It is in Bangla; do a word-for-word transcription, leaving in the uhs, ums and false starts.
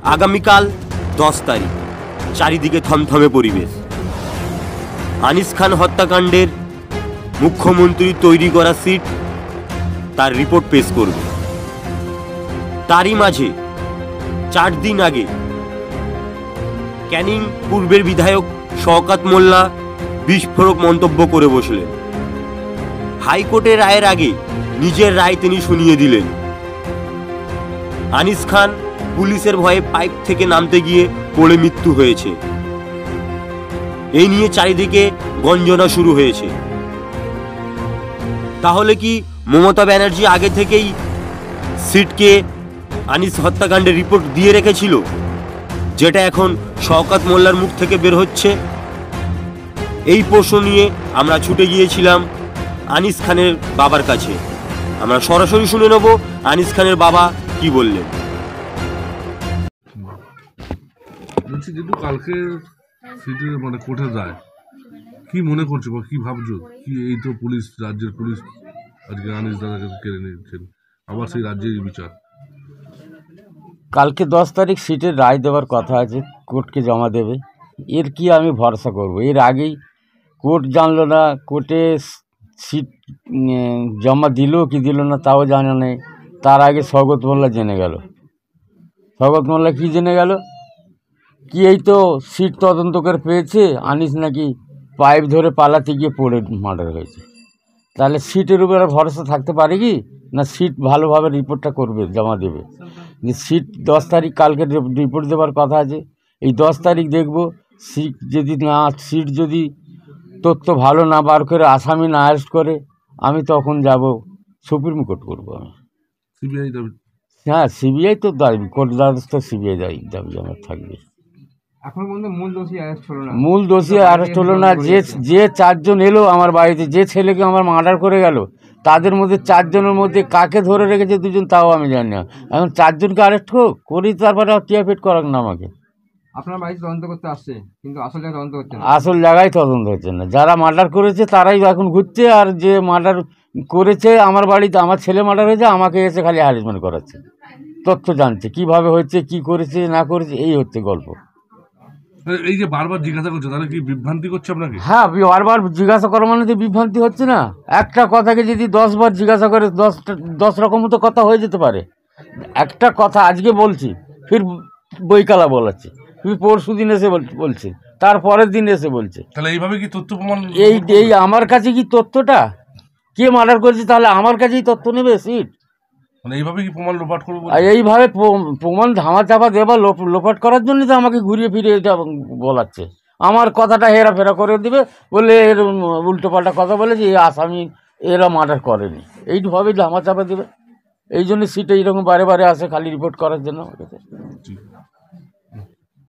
আগামীকাল দশ তারিখ, চারিদিকে থমথমে পরিবেশ। আনিস খান হত্যাকাণ্ডের মুখ্যমন্ত্রী তৈরি করা সিট তার রিপোর্ট পেশ করবে। তারই মাঝে চার দিন আগে ক্যানিং পূর্বের বিধায়ক শওকত মোল্লা বিস্ফোরক মন্তব্য করে বসলেন। হাইকোর্টের রায়ের আগে নিজের রায় তিনি শুনিয়ে দিলেন। আনিস খান পুলিশের ভয়ে পাইপ থেকে নামতে গিয়ে পড়ে মৃত্যু হয়েছে। এই নিয়ে চারিদিকে গঞ্জনা শুরু হয়েছে। তাহলে কি মমতা ব্যানার্জি আগে থেকেই সিটকে আনিস হত্যাকাণ্ডের রিপোর্ট দিয়ে রেখেছিল, যেটা এখন শওকত মোল্লার মুখ থেকে বের হচ্ছে? এই প্রশ্ন নিয়ে আমরা ছুটে গিয়েছিলাম আনিস খানের বাবার কাছে। আমরা সরাসরি শুনে নেব আনিস খানের বাবা কি বললেন। বলছি যেহেতু কালকে সিটে মানে কোর্টে যায়, কি মনে করছো বা কি ভাবছো? কি এই তো পুলিশ, রাজ্যের পুলিশ আজকে আনিস দাদাকে কেড়ে নিয়েছেন, আবার সেই রাজ্যের বিচার। কালকে দশ তারিখ সিটের রায় দেওয়ার কথা আছে, কোর্টকে জমা দেবে। এর কি আমি ভরসা করব? এর আগেই কোর্ট জানলো না, কোর্টে সিট জমা দিল কি দিল না তাও জানা নেই। তার আগে শওকত মোল্লা জেনে গেল। শওকত মোল্লা কি জেনে গেল? কি এই তো সিট তদন্ত করে পেয়েছে আনিস নাকি পাইপ ধরে পালাতে গিয়ে পড়ে মার্ডার হয়েছে। তাহলে সিটের উপরে ভরসা থাকতে পারে কি না? সিট ভালোভাবে রিপোর্টটা করবে, জমা দেবে। যে সিট দশ তারিখ কালকে রিপোর্ট দেওয়ার কথা আছে, এই দশ তারিখ দেখব। সিট যদি না, সিট যদি তথ্য ভালো না বার করে, আসামি না অ্যারেস্ট করে, আমি তখন যাব সুপ্রিম কোর্ট করবো আমি। সিবিআই দাবি, হ্যাঁ সিবিআই তো দাবি, কোর্ট দ্বারস্থ সিবিআই দাবি দাবি আমার থাকবে। এখন পর্যন্ত মূল দোষী অ্যারেস্ট হলো না। মূল দোষী অ্যারেস্ট হলো না। যে যে চারজন এলো আমার বাড়িতে, যে ছেলেকে আমার মার্ডার করে গেল, তাদের মধ্যে চারজনের মধ্যে কাকে ধরে রেখেছে দুজন তাও আমি জানি না। এখন চারজনকে অ্যারেস্ট হোক করি, তারপরে টিয়াফেট করাক না আমাকে। আপনার বাড়িতে তদন্ত করতে আসছে, কিন্তু আসল জায়গায় তদন্ত হচ্ছে না। আসল জায়গায় তদন্ত হচ্ছে না। যারা মার্ডার করেছে তারাই এখন ঘুরছে, আর যে মার্ডার করেছে আমার বাড়িতে, আমার ছেলে মার্ডার হয়েছে, আমাকে এসে খালি হ্যারাসমেন্ট করাচ্ছে, তথ্য জানছে কিভাবে হচ্ছে, কি করেছে না করেছে, এই হচ্ছে গল্প। এই যে বারবার জিজ্ঞাসা করছে, তাহলে কি বিভ্রান্তি করছে আপনাকে? হ্যাঁ, বারবার জিজ্ঞাসা করা মানে তো বিভ্রান্তি হচ্ছে না? একটা কথাকে যদি দশবার জিজ্ঞাসা করে দশটা দশ রকম তো কথা হয়ে যেতে পারে। একটা কথা আজকে বলছি, ফির বইকালা বলাচ্ছে, ফির পরশু দিন এসে বলছে, তার পরের দিন এসে বলছে। তাহলে এইভাবে কি তথ্য প্রমাণ? এই এই আমার কাছে কি তথ্যটা কে মার্ডার করেছে, তাহলে আমার কাছেই তথ্য নেবে সিট? মানে এইভাবে কি প্রমাণ লোপাট করবো? এইভাবে প্রমাণ ধামা চাপা দেবা লোপাট করার জন্য তো আমাকে ঘুরিয়ে ফিরে এটা বলাচ্ছে। আমার কথাটা হেরাফেরা করে দিবে বলে, এর উল্টো পাল্টা কথা বলে যে আসামি এরা মার্ডার করেনি, এইভাবে ধামা চাপা দেবে। এই জন্য সিটে এইরকম বারে বারে আসে খালি রিপোর্ট করার জন্য।